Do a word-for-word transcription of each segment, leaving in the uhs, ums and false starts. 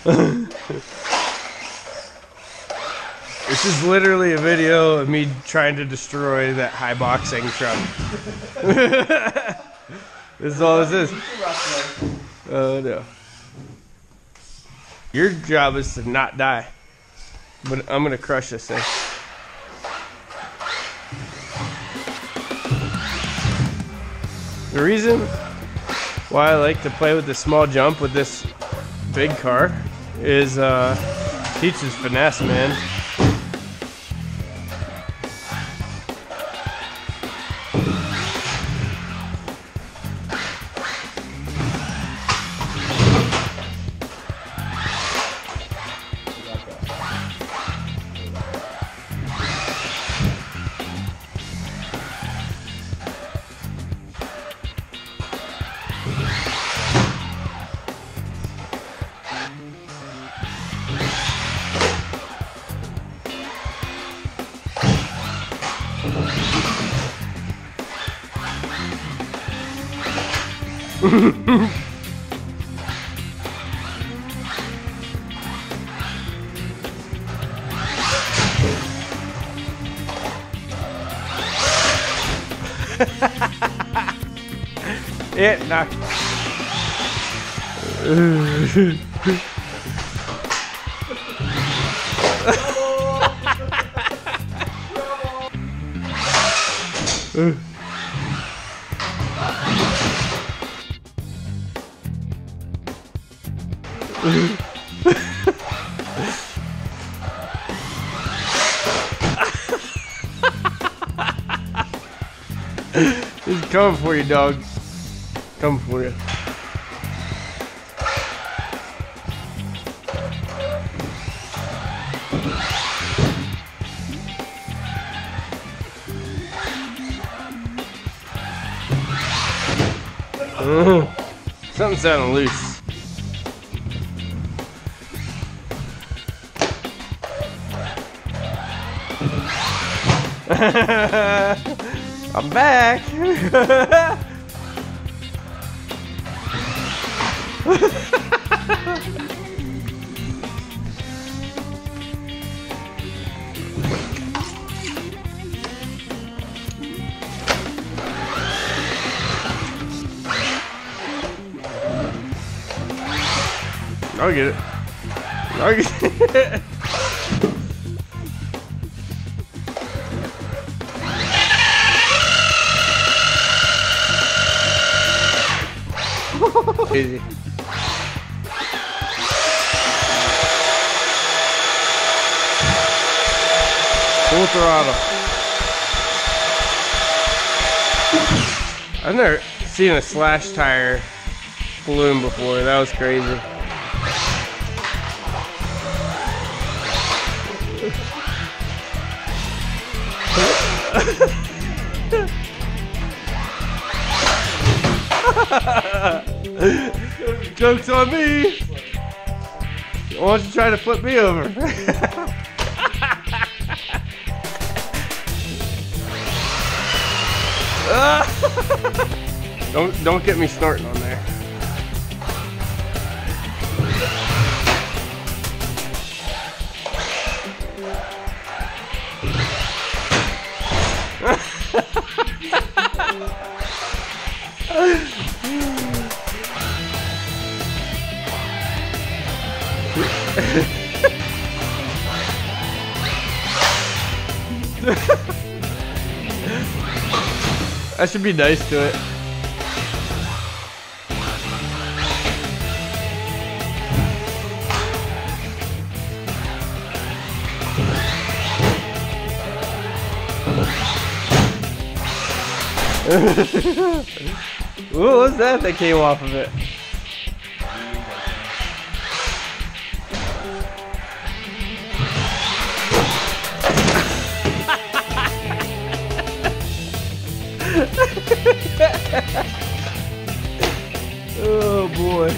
This is literally a video of me trying to destroy that high boxing truck. This is all this is. Oh no. Your job is to not die. But I'm gonna crush this thing. The reason why I like to play with the small jump with this big car is uh teaches finesse, man. It knocked. He's coming for you, dog. Coming for you. Uh, something sounding loose. I'm back. I'll get it. I'll get it. Easy. Full throttle. I've never seen a slash tire balloon before. That was crazy. Joke's on me. Why don't you try to flip me over? don't don't get me snorting on there. I should be nice to it. What was that that came off of it? Oh boy.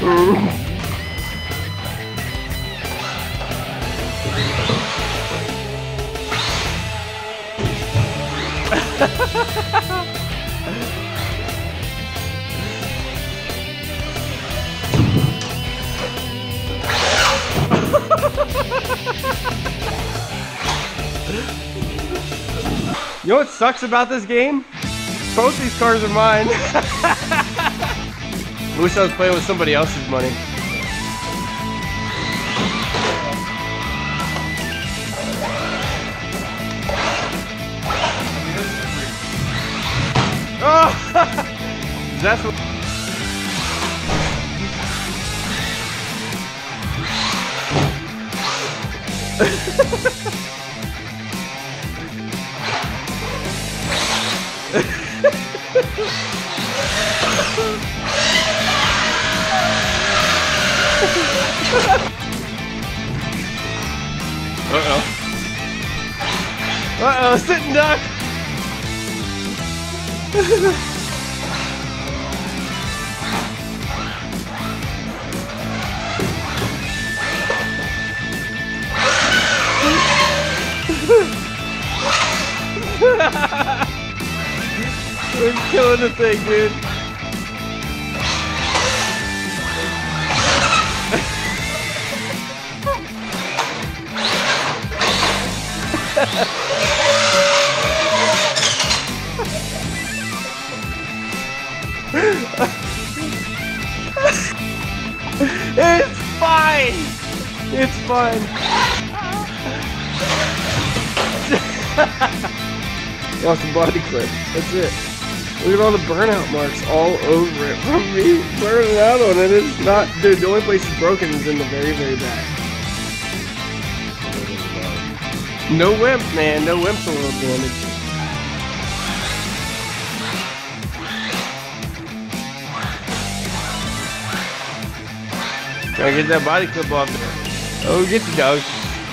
You know what sucks about this game? Both these cars are mine. I wish I was playing with somebody else's money. Oh! That's what. Uh-oh. Uh-oh, sitting duck! We're killing the thing, dude. It's fine. It's fine. Lost the body clip. That's it. Look at all the burnout marks all over it from me burning out on it. It's not, dude. The only place it's broken is in the very, very back. No wimp, man. No wimp's a little damage. Gotta get that body clip off there. Oh, get you, dog.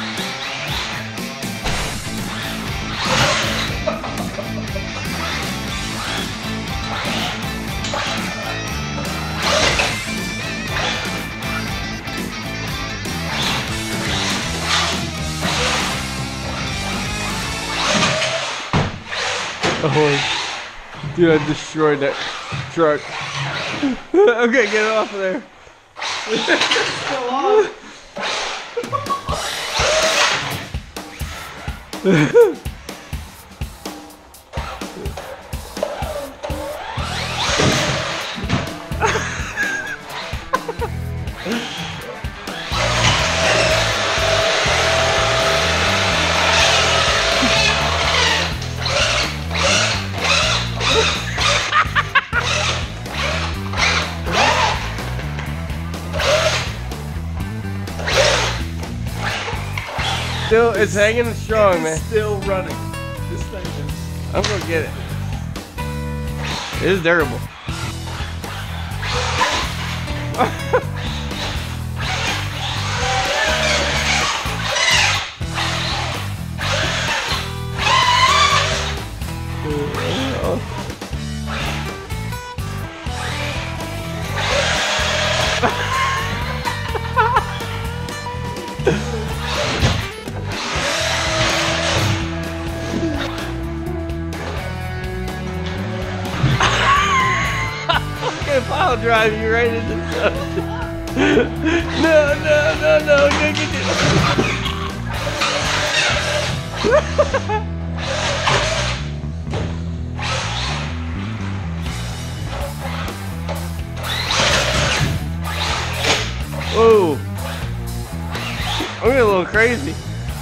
Oh, dude, I destroyed that truck. Okay, get it off of there. It's still on. Still, it's hanging strong, man. Still running. This thing is. I'm gonna get it. It is durable. I'll drive you right into the ocean. No, no, no, no, no, get it. Whoa. I'm getting a little crazy.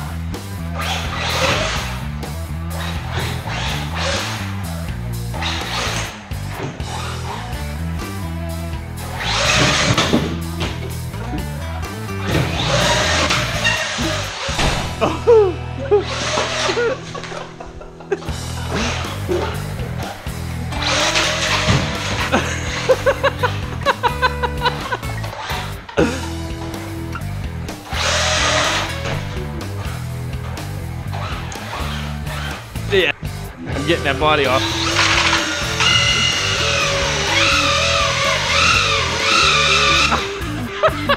Yeah, I'm getting that body off. Bye.